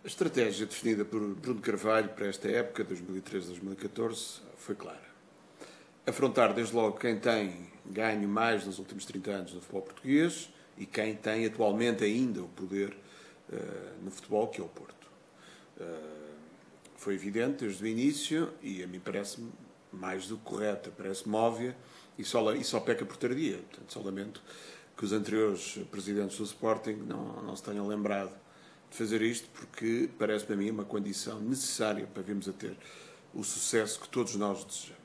A estratégia definida por Bruno Carvalho para esta época, 2013-2014, foi clara. Afrontar desde logo quem tem ganho mais nos últimos 30 anos no futebol português e quem tem atualmente ainda o poder no futebol, que é o Porto. Foi evidente desde o início e a mim parece-me mais do que correta, parece-me óbvia e só peca por tardia. Portanto, só lamento que os anteriores presidentes do Sporting não se tenham lembrado de fazer isto, porque parece-me a mim uma condição necessária para virmos a ter o sucesso que todos nós desejamos.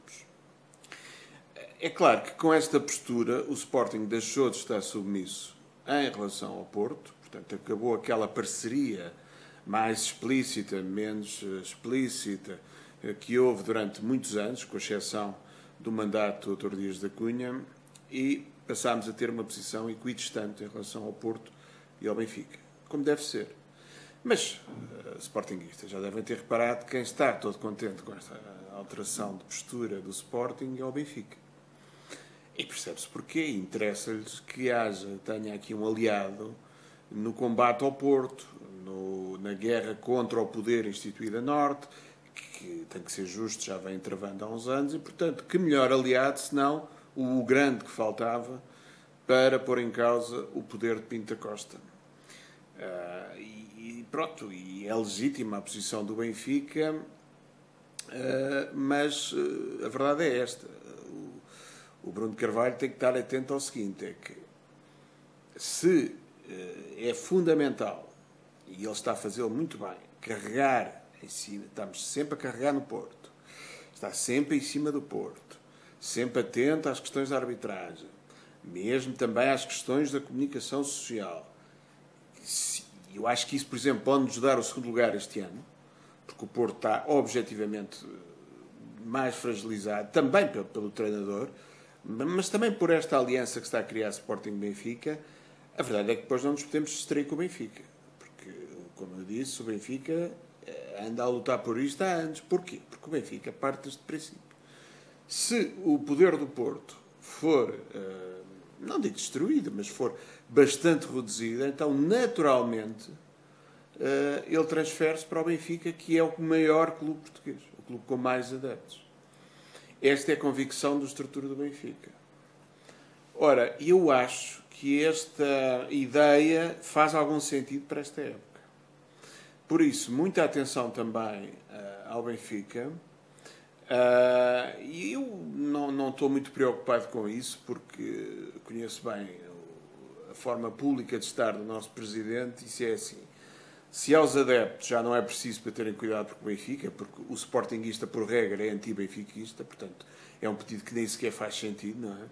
É claro que com esta postura o Sporting deixou de estar submisso em relação ao Porto, portanto acabou aquela parceria mais explícita, menos explícita, que houve durante muitos anos, com exceção do mandato do Dr. Dias da Cunha, e passámos a ter uma posição equidistante em relação ao Porto e ao Benfica, como deve ser. Mas sportinguistas já devem ter reparado que quem está todo contente com esta alteração de postura do Sporting é o Benfica. E percebe-se porquê. Interessa-lhes que tenha aqui um aliado no combate ao Porto, na guerra contra o poder instituído a Norte, que tem que ser justo, já vem travando há uns anos, e, portanto, que melhor aliado, senão o grande que faltava para pôr em causa o poder de Pinto da Costa. Pronto, e é legítima a posição do Benfica, mas a verdade é esta. O Bruno Carvalho tem que estar atento ao seguinte, é que se é fundamental, e ele está a fazê-lo muito bem, carregar em cima, estamos sempre a carregar no Porto, está sempre em cima do Porto, sempre atento às questões da arbitragem, mesmo também às questões da comunicação social. Eu acho que isso, por exemplo, pode-nos dar o segundo lugar este ano, porque o Porto está objetivamente mais fragilizado, também pelo treinador, mas também por esta aliança que está a criar Sporting-Benfica. A verdade é que depois não nos podemos distrair com o Benfica, porque, como eu disse, o Benfica anda a lutar por isto há anos. Porquê? Porque o Benfica parte deste princípio. Se o poder do Porto for, não digo destruído, mas for bastante reduzido, então naturalmente ele transfere-se para o Benfica, que é o maior clube português, o clube com mais adeptos. Esta é a convicção da estrutura do Benfica. Ora, eu acho que esta ideia faz algum sentido para esta época. Por isso, muita atenção também ao Benfica. E eu não estou muito preocupado com isso, porque conheço bem a forma pública de estar do nosso Presidente, e se é assim. Se aos adeptos já não é preciso para terem cuidado com o Benfica, porque o sportinguista, por regra, é anti-benfiquista, portanto, é um pedido que nem sequer faz sentido, não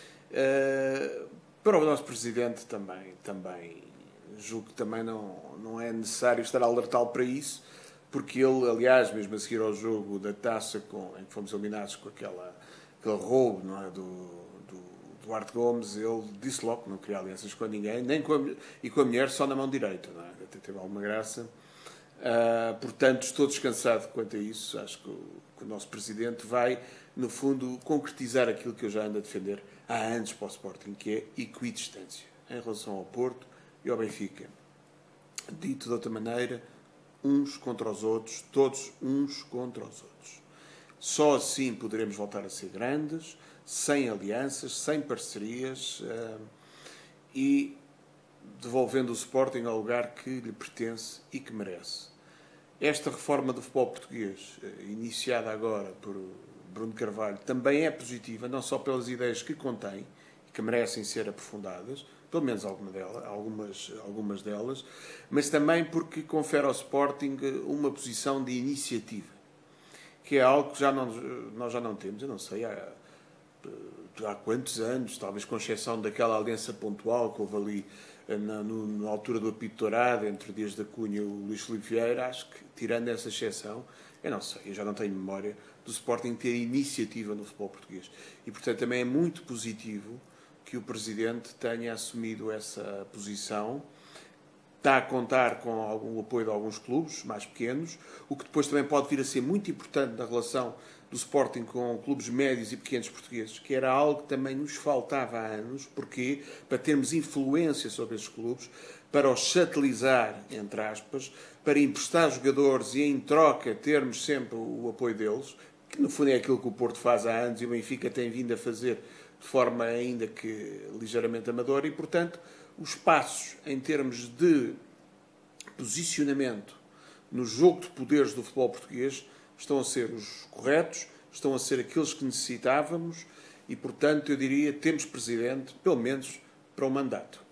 é? Para o nosso Presidente também julgo que também não é necessário estar a alertá-lo para isso, porque ele, aliás, mesmo a seguir ao jogo da Taça, em que fomos eliminados com aquele roubo, não é, do Duarte Gomes, ele disse logo que não queria alianças com ninguém, nem com a mulher, só na mão direita, não é? Até teve alguma graça. Portanto, estou descansado quanto a isso. Acho que o nosso Presidente vai, no fundo, concretizar aquilo que eu já ando a defender há anos para o Sporting, que é equidistância em relação ao Porto e ao Benfica. Dito de outra maneira, uns contra os outros, todos uns contra os outros. Só assim poderemos voltar a ser grandes, sem alianças, sem parcerias e devolvendo o Sporting ao lugar que lhe pertence e que merece. Esta reforma do futebol português, iniciada agora por Bruno Carvalho, também é positiva, não só pelas ideias que contém e que merecem ser aprofundadas, pelo menos algumas delas, mas também porque confere ao Sporting uma posição de iniciativa, que é algo que nós já não temos, eu não sei, há quantos anos, talvez com exceção daquela aliança pontual que houve ali na altura do apito dourado entre Dias da Cunha e o Luís Filipe Vieira. Acho que, tirando essa exceção, eu não sei, eu já não tenho memória do Sporting ter iniciativa no futebol português. E, portanto, também é muito positivo que o Presidente tenha assumido essa posição. Está a contar com algum apoio de alguns clubes mais pequenos, o que depois também pode vir a ser muito importante na relação do Sporting com clubes médios e pequenos portugueses, que era algo que também nos faltava há anos, porque para termos influência sobre esses clubes, para os satelizar, entre aspas, para emprestar jogadores e em troca termos sempre o apoio deles, que no fundo é aquilo que o Porto faz há anos e o Benfica tem vindo a fazer de forma ainda que ligeiramente amadora e, portanto, os passos em termos de posicionamento no jogo de poderes do futebol português estão a ser os corretos, estão a ser aqueles que necessitávamos e, portanto, eu diria, temos presidente, pelo menos, para o mandato.